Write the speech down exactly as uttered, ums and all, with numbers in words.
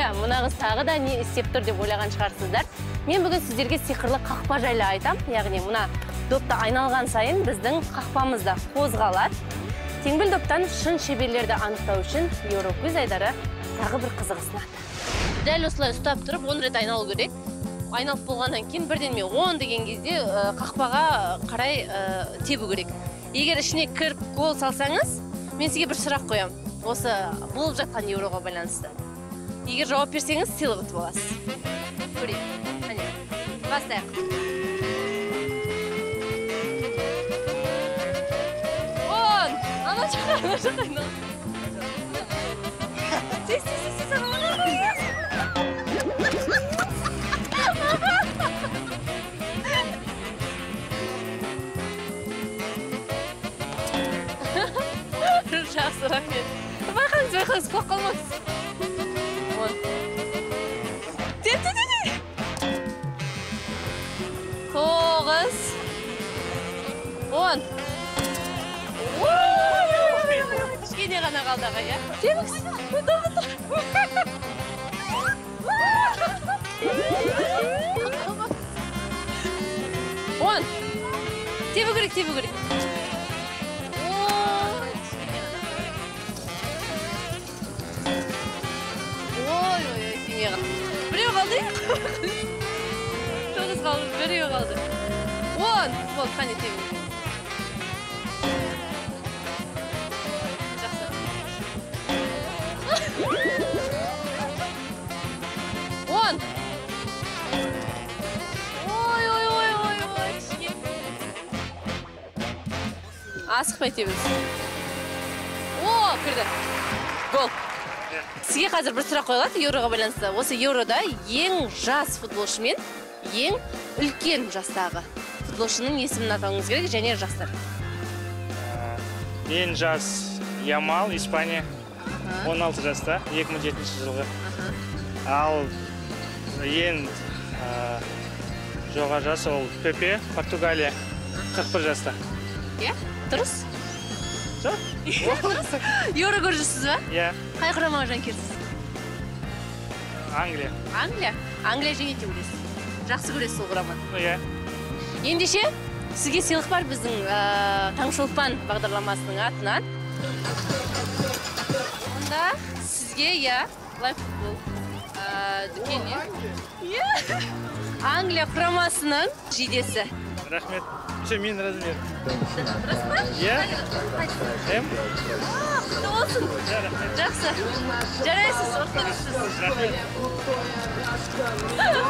Иә, мына қыз тағы да не істеп тұр деп ойлаған шығарсыздар. Мен бүгін сіздерге сиқырлы қақпа жайлы айтам. Яғни мына допты айналған сайын біздің қақпамыз да қозғалады. Теңбіл доптан шын шеберлерді анықтау үшін Еурокөз Айдары тағы бір қызық ұсынады. Дәл осылай ұстап тұрып, он рет айналу керек. Айналып болғаннан кейін бірден мен он деген кезде қақпаға қарай тебу керек. Егер ішіне кіріп гол салсаңыз, мен сізге бір сұрақ қоям. Осы болып жатқан еуроға байланысты. Егер жауап берсеңіз, сыйлық ұтып аласыз. Көрейік. Қане, бастайық. Он! Ана жаққа, ана жаққа. Тез, тез, тез, тез, ана жаққа. Жақсы, рахмет. Байқаңыз, байқаңыз, қоқ қалмаңыз. Он. Теп, теп, теп. Тоғыз. Он. Кішкене ғана қалды аға, иә? Тебіңіз. Он. Тебу керек, тебу керек. Біреу қалды? Тоғыз қалды, біреу қалды. Он! Болды, қане тебін. Жақсы. Он! Ой, ой, ой, ой, ой, кішке. Асықпай тебіз. О, кірді. Гол. Сізге қазір бір сұрақ қойылады еуроға байланысты. Осы еурода ең жас футболшы мен ең үлкен жастағы футболшының есімін атауыңыз керек және жастар. Ең жас Ямал, Испания, он алты жаста, екі мың жетінші жылғы. Ал ең жоға жас ол Пепе, Португалия, қырық бір жаста. Е, дұрыс? Жоқ? Еуро көржісіз ба? Иә. Қай құрамаға жанкерсіз? Англия. Англия? Англия жеңеді деп ойлайсыз. Жақсы көресіз сол құраманы. Иә. Ендеше, сізге сыйлық бар біздің Таңшолпан бағдарламасының атынан. Онда сізге, иә, лайф футбол дүкеннен. Англия құрамасының жейдесі. Рахмет. Еще мен размер. Дұрыс па? Иә. М? Құтты болсын. Жақсы. Жарайсыз, ұрттырысыз. Рахмет.